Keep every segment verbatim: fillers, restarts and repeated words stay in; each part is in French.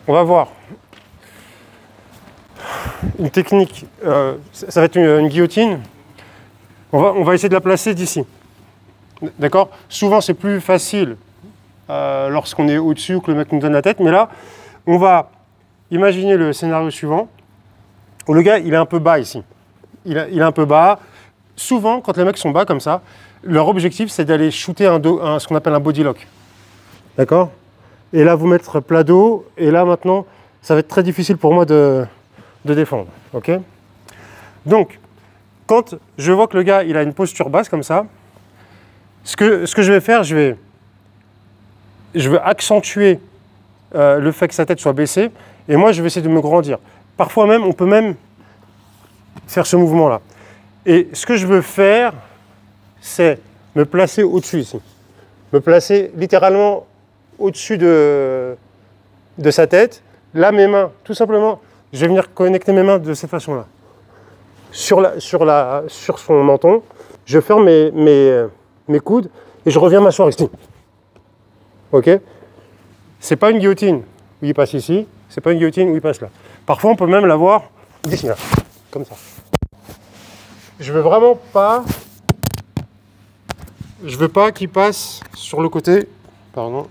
on va voir une technique, euh, ça va être une, une guillotine. On va, on va essayer de la placer d'ici. D'accord? Souvent, c'est plus facile euh, lorsqu'on est au-dessus ou que le mec nous donne la tête. Mais là, on va imaginer le scénario suivant où le gars, il est un peu bas ici. Il, a, il est un peu bas. Souvent, quand les mecs sont bas comme ça, leur objectif, c'est d'aller shooter un dos, un, ce qu'on appelle un body lock. D'accord? Et là, vous mettre plat dos. Et là, maintenant, ça va être très difficile pour moi de, de défendre. OK? Donc, quand je vois que le gars, il a une posture basse comme ça, ce que, ce que je vais faire, je vais, je vais accentuer euh, le fait que sa tête soit baissée. Et moi, je vais essayer de me grandir. Parfois même, on peut même faire ce mouvement-là. Et ce que je veux faire, c'est me placer au-dessus ici. Me placer littéralement au-dessus de, de sa tête. Là, mes mains, tout simplement, je vais venir connecter mes mains de cette façon-là. Sur, la, sur, la, sur son menton, je ferme mes, mes, mes coudes et je reviens m'asseoir ici. OK? C'est pas une guillotine où il passe ici, c'est pas une guillotine où il passe là. Parfois, on peut même l'avoir d'ici là, comme ça. Je veux vraiment pas... Je veux pas qu'il passe sur le côté... Pardon.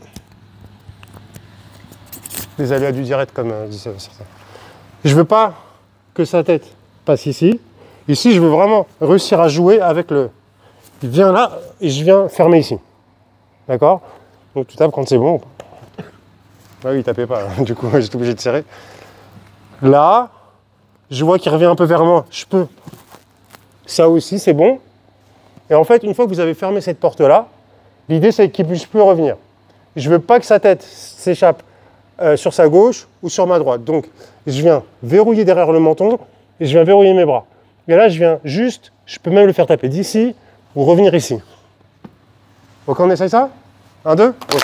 Les aléas du direct, comme euh, disaient certains. Je veux pas que sa tête passe ici. Ici, je veux vraiment réussir à jouer avec le... Il vient là et je viens fermer ici. D'accord? Donc tu tapes quand c'est bon. Ah oui, il tapait pas. Du coup, j'étais obligé de serrer. Là, je vois qu'il revient un peu vers moi. Je peux. Ça aussi, c'est bon. Et en fait, une fois que vous avez fermé cette porte-là, l'idée, c'est qu'il ne puisse plus revenir. Je ne veux pas que sa tête s'échappe euh, sur sa gauche ou sur ma droite. Donc, je viens verrouiller derrière le menton et je viens verrouiller mes bras. Et là, je viens juste, je peux même le faire taper d'ici ou revenir ici. Donc, on essaye ça? Un, deux? Oui.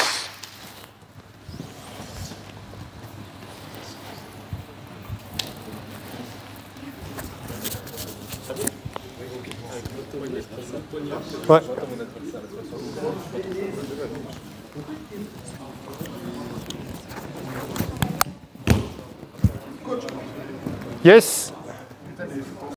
Ouais. Yes.